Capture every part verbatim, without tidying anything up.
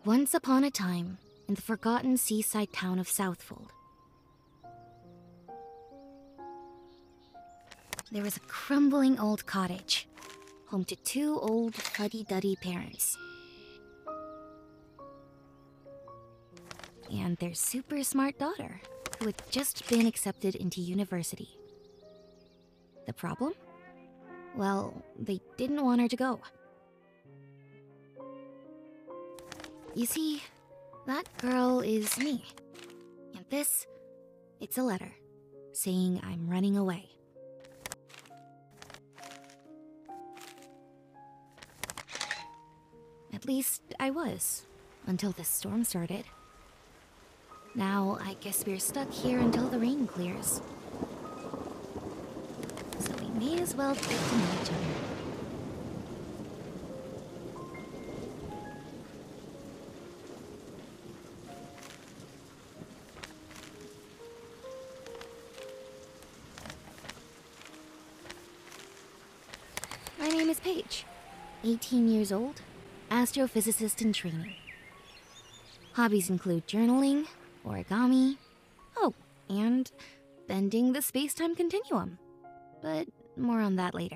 Once upon a time, in the forgotten seaside town of Southfold, there was a crumbling old cottage, home to two old fuddy-duddy parents and their super smart daughter, who had just been accepted into university. The problem? Well, they didn't want her to go. You see, that girl is me. And this, it's a letter saying I'm running away. At least I was, until this storm started. Now, I guess we're stuck here until the rain clears. So we may as well get to know each other. My name is Paige, eighteen years old, astrophysicist in training. Hobbies include journaling, origami, oh, and bending the space-time continuum. But more on that later.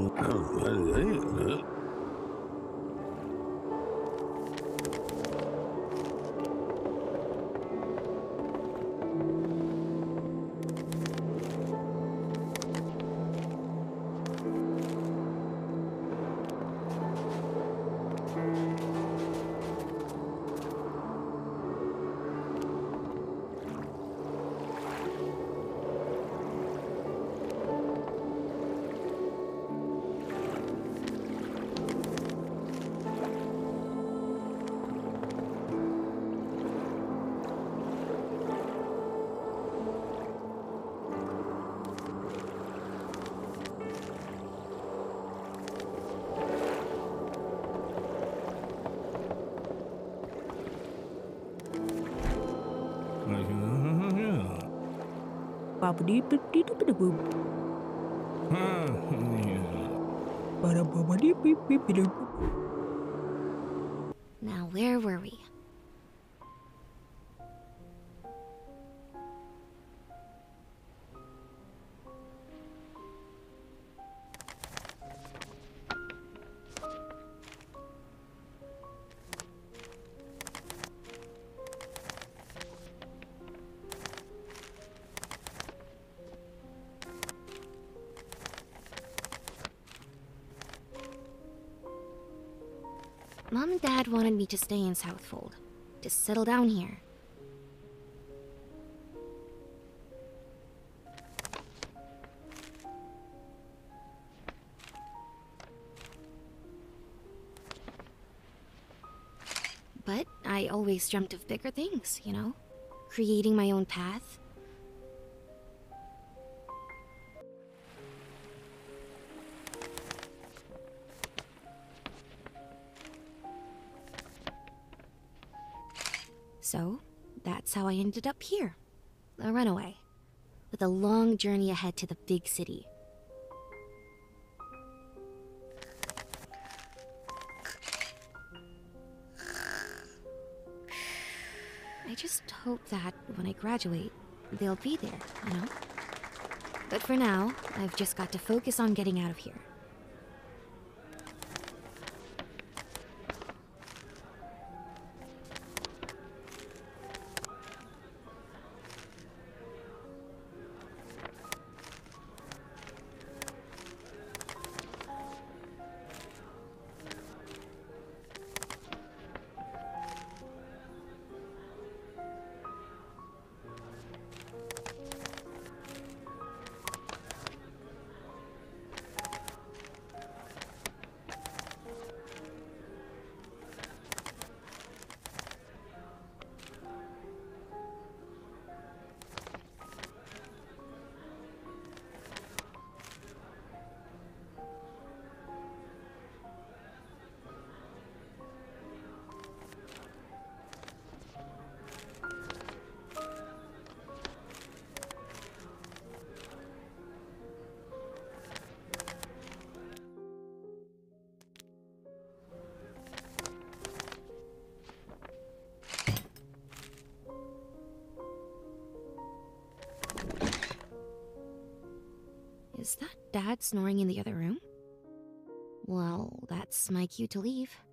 Now, where were we? Mom and Dad wanted me to stay in Southfold, to settle down here. But I always dreamt of bigger things, you know? Creating my own path. So, that's how I ended up here. A runaway. With a long journey ahead to the big city. I just hope that when I graduate, they'll be there, you know? But for now, I've just got to focus on getting out of here. Is that Dad snoring in the other room? Well, that's my cue to leave.